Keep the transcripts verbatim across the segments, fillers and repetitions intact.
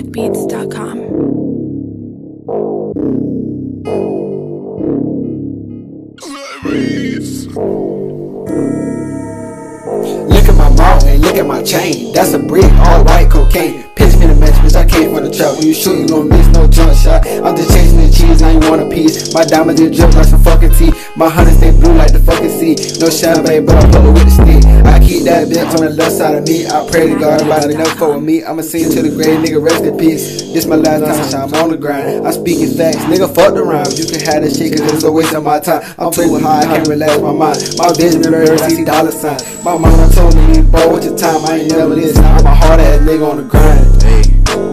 music beats dot com. Look at my mouth and look at my chain. That's a brick, all white cocaine. Pitch me the match, bitch, I came from the trap. When you shoot, you gon' miss no jump shot. I'm just chasing the cheese, I ain't want a piece. My diamonds just drip like some fucking tea. My honey stay blue like the fucking sea. No champagne, but I'm fucking with the stick. I keep that bitch on the left side of me. I pray to God, everybody never fuck with me. I'ma sing to the grave, nigga, rest in peace. This my last time, I'm on the grind. I speak in facts, nigga, fuck the rhymes. You can have that shit, cause it's a waste of my time. I'm too high, I can't relax my mind. My vision is very, I see dollar sign. My mama told me, bro, what's your time? I ain't never this. I'm a hard ass nigga on the grind. Hey,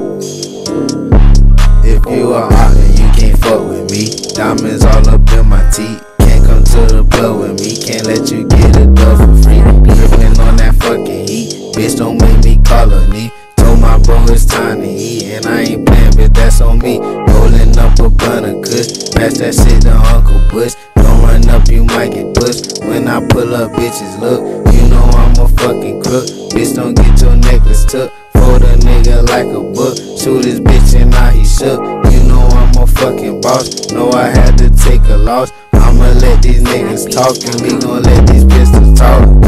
if you are hot, then you can't fuck with me. Diamonds all up in my teeth. Can't come to the club with me. Can't let you get a dub for free. Drippin' on that fucking heat. Bitch, don't make me call her knee. Told my bro it's time to eat, and I ain't playing, bitch, that's on me. Rolling up a blunt of kush. Pass that shit to Uncle Bush. Don't run up, you might get pushed. When I pull up, bitches look. You know I'm a fucking crook. Bitch, don't get your necklace took. Fold a nigga like a book. Shoot this bitch and now he shook. You know I'm a fucking boss. Know I had to take a loss. I'ma let these niggas talk, and we gon' let these pistols talk.